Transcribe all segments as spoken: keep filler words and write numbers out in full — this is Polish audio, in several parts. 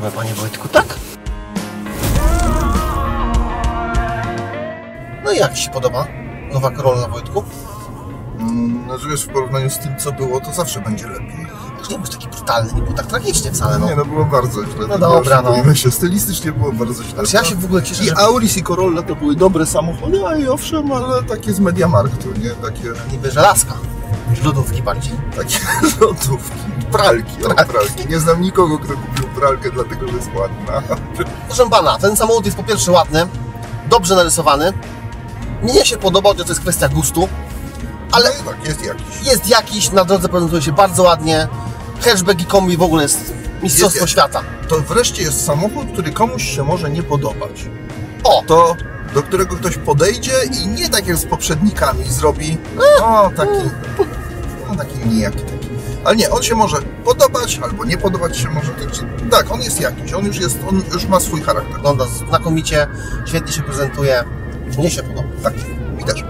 Jedziemy, panie Wojtku, tak? No i jak ci się podoba nowa Corolla, Wojtku? Mm, no, że wiesz, w porównaniu z tym, co było, to zawsze będzie lepiej. Nie był taki brutalny, nie był tak tragicznie wcale, no. Nie, no było bardzo źle. No dobra, no. Się, stylistycznie było bardzo źle. Znaczy, ja się w ogóle cieszę, I że... Auris i Corolla to były dobre samochody, a i owszem, ale takie z Mediamarktu, nie? Takie... Niby żelazka. Lodówki bardziej. Takie lodówki. Pralki, pralki. O, pralki. Nie znam nikogo, kto kupił pralkę, dlatego że jest ładna. Proszę pana, ten samochód jest po pierwsze ładny, dobrze narysowany. Mnie się podobał, to jest kwestia gustu. Ale no tak, jest jakiś. Jest jakiś, na drodze prezentuje się bardzo ładnie. Hatchback i kombi w ogóle jest mistrzostwo jest, świata. To wreszcie jest samochód, który komuś się może nie podobać. O! To, do którego ktoś podejdzie i nie tak jak z poprzednikami zrobi, o taki, no taki nijaki taki. Ale nie, on się może podobać, albo nie podobać się może. Tak, on jest jakiś, on już jest, on już ma swój charakter. Wygląda znakomicie, świetnie się prezentuje. Mnie się podoba. Tak, mi też.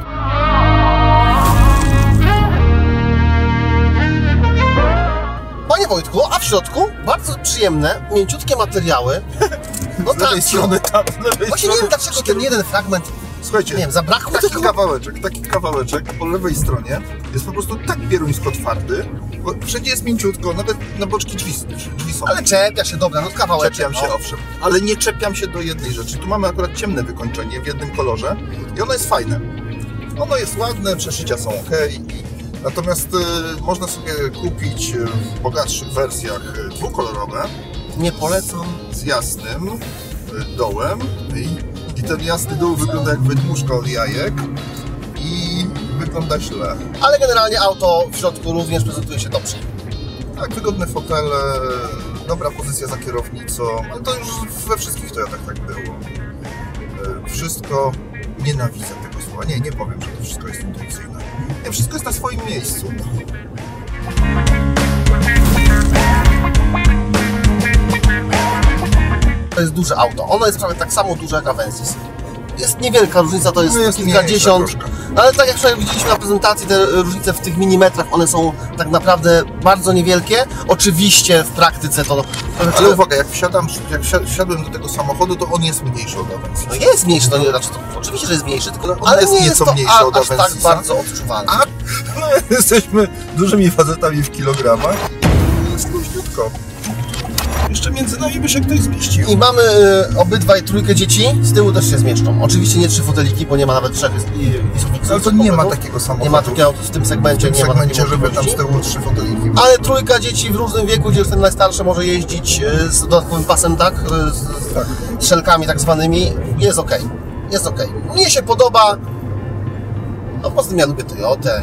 Panie Wojtku, a w środku bardzo przyjemne, mięciutkie materiały. No z lewej strony tam, z lewej Właśnie nie wiem dlaczego ten jeden fragment, słuchajcie, nie wiem, zabrakło taki takiego... kawałeczek, taki kawałeczek po lewej stronie jest po prostu tak pieruńsko twardy, bo wszędzie jest mięciutko, nawet na boczki drzwi, drzwi są. Ale czepia się, dobra, no kawałeczek. Czepiam się, no. owszem, ale nie czepiam się do jednej rzeczy. Tu mamy akurat ciemne wykończenie w jednym kolorze i ono jest fajne. Ono jest ładne, przeszycia są ok. Natomiast y, można sobie kupić w bogatszych wersjach dwukolorowe. Nie polecam. Z jasnym y, dołem. I, I ten jasny dół wygląda jak wydmuszka od jajek. I wygląda źle. Ale generalnie auto w środku również prezentuje się dobrze. Tak, wygodne fotele, dobra pozycja za kierownicą. Ale to już we wszystkich Toyotach tak było. Y, wszystko... Nienawidzę tego słowa. Nie, nie powiem, że to wszystko jest intuicyjne. Nie, wszystko jest na swoim miejscu. To jest duże auto. Ono jest prawie tak samo duże jak Avensis. Jest niewielka różnica, to jest, no jest kilkadziesiąt. No ale tak jak wczoraj widzieliśmy na prezentacji, te różnice w tych milimetrach, one są tak naprawdę bardzo niewielkie. Oczywiście w praktyce to... Ale uwaga, jak wsiadam, jak wsiadłem do tego samochodu, to on jest mniejszy od Avensis. No jest mniejszy, to nie, znaczy to, oczywiście, że jest mniejszy, tylko on ale jest nie nieco jest to mniejszy od aż Avensisa. tak bardzo odczuwalny. A no, jesteśmy dużymi facetami w kilogramach. Jest luźniutko. Jeszcze między nami by się ktoś zmieścił. I mamy y, obydwaj trójkę dzieci, z tyłu też się zmieszczą. Oczywiście nie trzy foteliki, bo nie ma nawet trzech i Ale to nie ma takiego samochodu. Nie ma takiego w tym segmencie, w tym nie segmencie, ma żeby tam z tyłu trzy foteliki. Ale trójka dzieci w różnym wieku, gdzie ten najstarszy może jeździć y, z dodatkowym pasem, tak? Z, z tak. szelkami tak zwanymi. Jest ok. Jest ok. Mnie się podoba. No poza tym ja lubię Toyotę.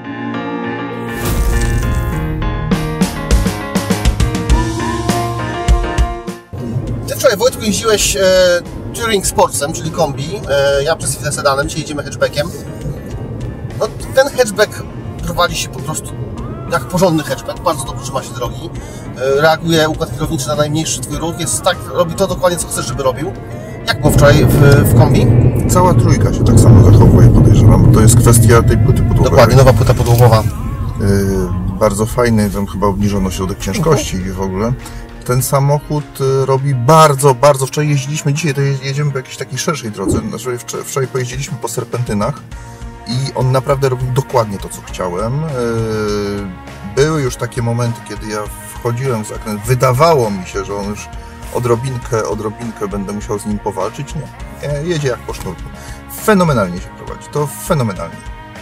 Ty wczoraj, Wojtku, jeździłeś e, Touring Sportsem, czyli kombi, e, ja przez chwilę sedanem, dzisiaj jedziemy hatchbackiem. No, ten hatchback prowadzi się po prostu jak porządny hatchback, bardzo dobrze trzyma się drogi, e, reaguje układ kierowniczy na najmniejszy twój ruch, jest tak, robi to dokładnie co chcesz, żeby robił. Jak było wczoraj w, w kombi? Cała trójka się tak samo zachowuje, podejrzewam, to jest kwestia tej płyty podłogowej. Dokładnie, nowa płyta podłogowa. Yy, bardzo fajny, tam chyba obniżono środek ciężkości uh-huh. w ogóle. Ten samochód robi bardzo, bardzo... Wczoraj jeździliśmy, dzisiaj to jedziemy po jakiejś takiej szerszej drodze. Znaczy, wczoraj pojeździliśmy po serpentynach i on naprawdę robił dokładnie to, co chciałem. Były już takie momenty, kiedy ja wchodziłem w zakręt. Wydawało mi się, że on już odrobinkę, odrobinkę będę musiał z nim powalczyć. Nie, jedzie jak po sznurku. Fenomenalnie się prowadzi, to fenomenalnie.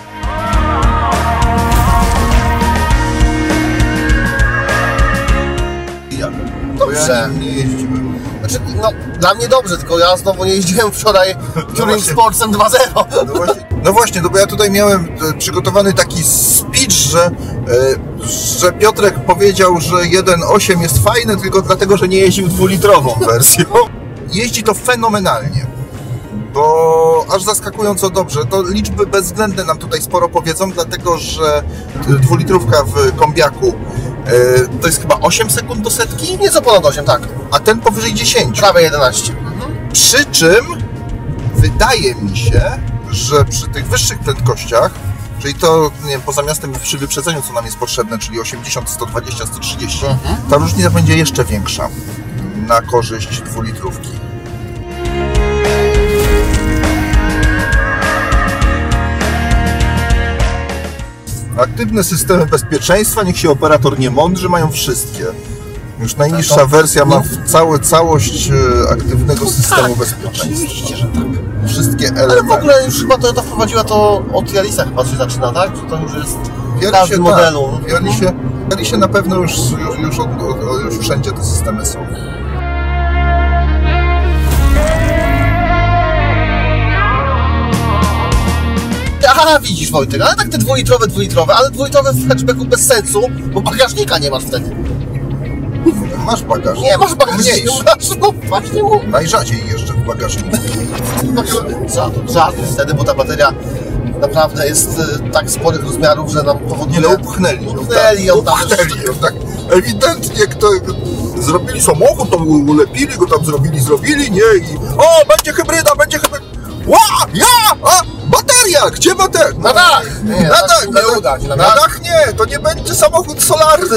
Dobrze. Ja nie, nie jeździłem. Znaczy, no, dla mnie dobrze, tylko ja znowu nie jeździłem wczoraj Touring no Sportsem dwa zero. No właśnie, no właśnie, no bo ja tutaj miałem przygotowany taki speech, że, e, że Piotrek powiedział, że jeden osiem jest fajny, tylko dlatego, że nie jeździł dwulitrową wersją. Jeździ to fenomenalnie, bo aż zaskakująco dobrze. To liczby bezwzględne nam tutaj sporo powiedzą, dlatego że dwulitrówka w kombiaku to jest chyba osiem sekund do setki? Nieco ponad osiem, tak. A ten powyżej dziesięć. Prawie jedenaście. Mhm. Przy czym wydaje mi się, że przy tych wyższych prędkościach, czyli to, nie wiem, poza miastem przy wyprzedzeniu, co nam jest potrzebne, czyli osiemdziesiąt, sto dwadzieścia, sto trzydzieści, mhm. ta różnica będzie jeszcze większa. na korzyść dwulitrówki. Aktywne systemy bezpieczeństwa, niech się operator nie mądrzy, mają wszystkie. Już najniższa to, wersja ma całe, całość aktywnego systemu tak, bezpieczeństwa. Oczywiście, że tak. Wszystkie elementy. Ale w ogóle już chyba Toyota wprowadziła to od Yarisa chyba się zaczyna, tak? Czy to już jest w każdym modelu? Tak. W Yarisie, w Yarisie na pewno już, już, już, od, już wszędzie te systemy są. Aha, widzisz Wojtek, ale tak te dwulitrowe, dwulitrowe, ale dwulitrowe w hatchbacku bez sensu, bo bagażnika nie masz wtedy. Masz bagażnik. Nie masz bagażnika, no właśnie mówię. Najrzadziej jeżdżę w bagażniku. Żart wtedy, bo ta bateria naprawdę jest tak sporych rozmiarów, że nam powoduje... Nie, no upchnęli ją. Upchnęli ją tam. Upchnęli ją, tak. Ewidentnie kto zrobili samochód, to ulepili go tam, zrobili, zrobili, nie i... O, będzie hybryda, będzie hybryda. Ła, ja, a, bateria, gdzie bateria? Na dach! Nie, na dach, nie na, udać, na na dach. dach nie, to nie będzie samochód solarny.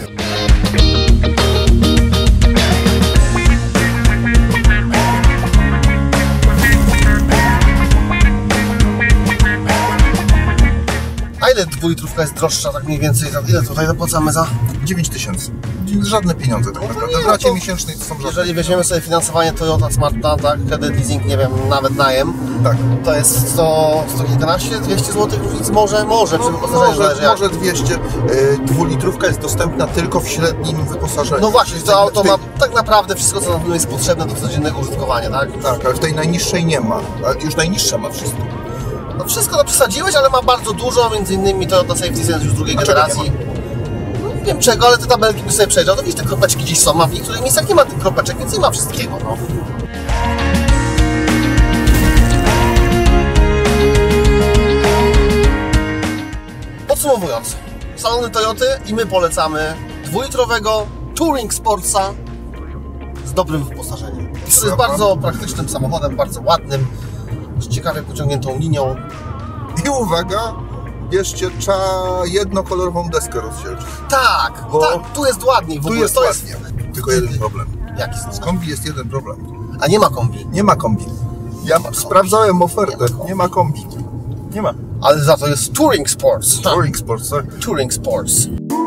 A ile dwulitrówka jest droższa, tak mniej więcej? Ile tutaj zapłacamy za? dziewięć tysięcy. Żadne pieniądze tak naprawdę. W racie miesięcznej to są żadne. Jeżeli weźmiemy sobie finansowanie Toyota Smarta, tak, kredyt, leasing, nie wiem, nawet najem, tak. To jest sto, sto kilkanaście, dwieście złotych różnic, może, może, przy wyposażeniu może, może dwieście. Dwulitrówka jest dostępna tylko w średnim wyposażeniu. No właśnie, to auto ma tak naprawdę wszystko, co nam jest potrzebne do codziennego użytkowania, tak? Tak, ale w tej najniższej nie ma. Już najniższa ma wszystko. No wszystko to przesadziłeś, ale ma bardzo dużo, między innymi Toyota Safety Sense już drugiej generacji. No, nie wiem czego, ale te tabelki by sobie przejrzał, to widzisz, te kropeczki gdzieś są, a w niektórych miejscach nie ma tych kropeczek, więc nie ma wszystkiego, no. Podsumowując, salony Toyoty i my polecamy dwulitrowego Touring Sportsa z dobrym wyposażeniem. To jest bardzo praktycznym samochodem, bardzo ładnym, z ciekawie pociągniętą linią. I uwaga, bierzcie cza jednokolorową deskę rozdzielczą. Tak, bo tak, tu jest ładniej. W tu ogóle jest to ładnie. Jest... Tylko jeden problem. Jaki jest? Z kombi jest jeden problem. A nie ma kombi? Nie ma kombi. Ja ma sprawdzałem ofertę, nie ma kombi. nie ma kombi. Nie ma. Ale za to jest Touring Sports. Touring Sports, tak? Touring Sports.